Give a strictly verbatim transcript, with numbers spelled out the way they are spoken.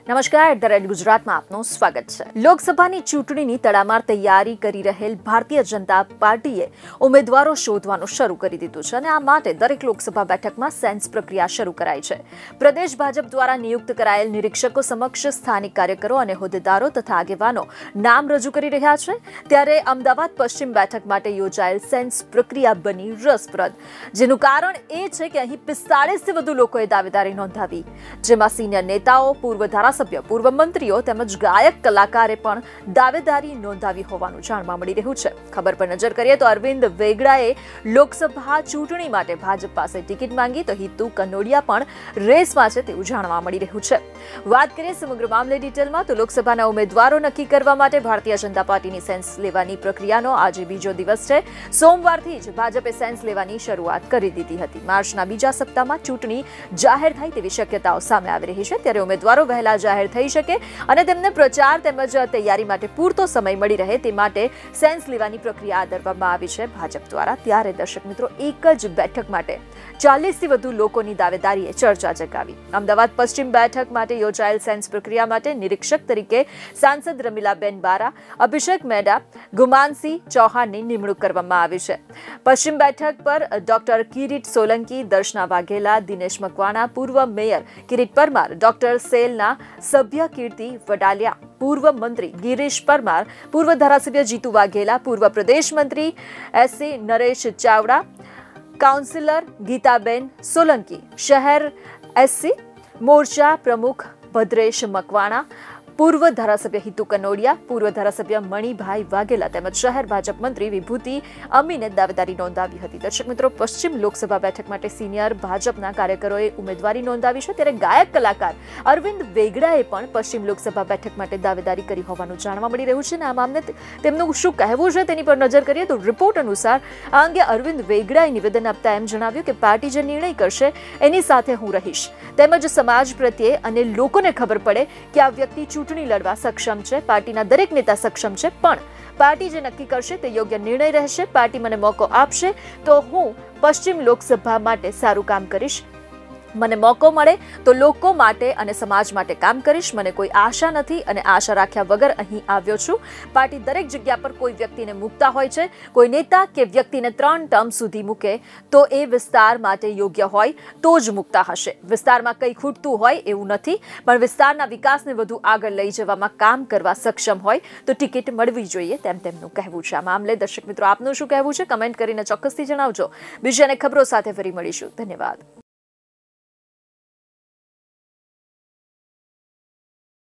નમસ્કાર, the red ગુજરાતમાં આપનું સ્વાગત છે। લોકસભાની ચૂંટણીની તડામાર તૈયારી કરી રહેલ ભારતીય જનતા પાર્ટીએ ઉમેદવારો શોધવાનું શરૂ કરી દીધું છે અને આ માટે દરેક લોકસભા બેઠકમાં સેન્સ પ્રક્રિયા શરૂ કરાઈ છે। પ્રદેશ ભાજપ દ્વારા નિયુક્ત કરાયેલ નિરીક્ષકો સમક્ષ સ્થાનિક કાર્યકરો અને હોદ્દેદારો તથા આગેવાનો નામ રજૂ કરી રહ્યા છે। ત્યારે અમદાવાદ પશ્ચિમ બેઠક માટે યોજાયેલ સેન્સ પ્રક્રિયા બની રસપ્રદ, જેનું કારણ એ છે કે અહીં પિસ્તાળીસ થી વધુ લોકોએ દાવેદારી નોંધાવી, જેમાં સિનિયર નેતાઓ, પૂર્વ ધારાસભ્યો, પૂર્વ મંત્રીઓ તેમજ ગાયક કલાકારે પણ દાવેદારી નોંધાવી હોવાનું જાણવા મળી રહ્યું છે। ખબર પર નજર કરીએ તો અરવિંદ વેગડાએ લોકસભા ચૂંટણી માટે ભાજપ પાસે ટિકિટ માંગી તો હિતુ કનોડિયા પણ રેસમાં છે તેવું જાણવા મળી રહ્યું છે। વાત કરીએ સમગ્ર મામલે ડિટેલમાં તો લોકસભાના ઉમેદવારો નક્કી કરવા માટે ભારતીય જનતા પાર્ટીની સેન્સ લેવાની પ્રક્રિયાનો આજે બીજો દિવસ છે। સોમવારથી જ ભાજપે સેન્સ લેવાની શરૂઆત કરી દીધી હતી। માર્ચના બીજા સપ્તાહમાં ચૂંટણી જાહેર થાય તેવી શક્યતાઓ સામે આવી રહી છે, ત્યારે ઉમેદવારો વહેલા જાહેર થઈ શકે અને તેમને પ્રચાર તેમજ તૈયારી માટે પૂરતો સમય મળી રહે તે માટે સેન્સ લેવાની પ્રક્રિયા હાથ ધરવામાં આવી છે ભાજપ દ્વારા। ત્યારે દર્શક મિત્રો, એક જ બેઠક માટે ચાલીસ થી વધુ લોકોની દાવેદારીએ ચર્ચા જગાવી। અમદાવાદ પશ્ચિમ બેઠક માટે યોજાયેલ સેન્સ પ્રક્રિયા માટે નિરીક્ષક તરીકે સાંસદ રમીલાબેન બારા, અભિષેક મેડા, ગુમાનસિંહ ચૌહાણની નિમણૂક કરવામાં આવી છે। પશ્ચિમ બેઠક પર ડોક્ટર કિરીટ સોલંકી, દર્શના વાઘેલા, દિનેશ મકવાણા, પૂર્વ મેયર કિરીટ પરમાર, ડોક્ટર સેલના સભ્ય કીર્તિ વડાલિયા, પૂર્વ મંત્રી ગિરીશ પરમાર, પૂર્વ ધારાસભ્ય જીતુ વાઘેલા, પૂર્વ પ્રદેશ મંત્રી એસસી નરેશ ચાવડા, કાઉન્સિલર ગીતાબેન સોલંકી, શહેર એસસી મોરચા પ્રમુખ ભદ્રેશ મકવાણા, પૂર્વ ધારાસભ્ય હિતુ કનોડિયા, પૂર્વ ધારાસભ્ય મણિભાઈ વાઘેલા તેમજ શહેર ભાજપ મંત્રી વિભૂતિ અમીને દાવેદારી નોંધાવી હતી। દર્શક મિત્રો, પશ્ચિમ લોકસભા બેઠક માટે સિનિયર ભાજપના કાર્યકરોએ ઉમેદવારી નોંધાવી છે, ત્યારે ગાયક કલાકાર અરવિંદ વેગડાએ પણ પશ્ચિમ લોકસભા બેઠક માટે દાવેદારી કરી હોવાનું જાણવા મળી રહ્યું છે અને આ મામલે તેમનું શું કહેવું છે તેની પર નજર કરીએ તો રિપોર્ટ અનુસાર આ અંગે અરવિંદ વેગડાએ નિવેદન આપતા એમ જણાવ્યું કે પાર્ટી જે નિર્ણય કરશે એની સાથે હું રહીશ, તેમજ સમાજ પ્રત્યે અને લોકોને ખબર પડે કે આ વ્યક્તિ ચૂંટણી લડવા સક્ષમ છે, પાર્ટીના દરેક નેતા સક્ષમ છે, પણ પાર્ટી જે નક્કી કરશે તે યોગ્ય નિર્ણય રહેશે। પાર્ટી મને મોકો આપશે તો હું પશ્ચિમ લોકસભા માટે સારું કામ કરીશ, મને મોકો મળે તો લોકો માટે અને સમાજ માટે કામ કરીશ। મને કોઈ આશા નથી અને આશા રાખ્યા વગર અહીં આવ્યો છું। પાર્ટી દરેક જગ્યા પર કોઈ વ્યક્તિને મૂકતા હોય છે, કોઈ નેતા કે વ્યક્તિને ત્રણ ટર્મ સુધી મૂકે તો એ વિસ્તાર માટે યોગ્ય હોય તો જ મૂકતા હશે। વિસ્તારમાં કંઈ ખૂટતું હોય એવું નથી, પણ વિસ્તારના વિકાસને વધુ આગળ લઈ જવામાં કામ કરવા સક્ષમ હોય તો ટિકિટ મળવી જોઈએ, તેમ તેમનું કહેવું છે। આ મામલે દર્શક મિત્રો, આપનું શું કહેવું છે કમેન્ટ કરીને ચોક્કસથી જણાવજો। બીજી અને ખબરો સાથે ફરી મળીશું। ધન્યવાદ।